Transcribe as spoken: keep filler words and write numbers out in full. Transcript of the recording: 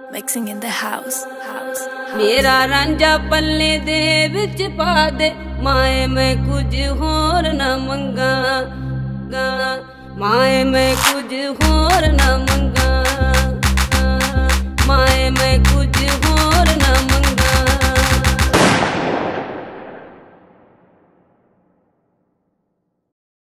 Mixing in the house, house, house. मेरा रांझा पल्ले दे विच पा दे, माए मैं कुछ होर न मंगा, माए मैं कुछ होर न मंगा, माए मैं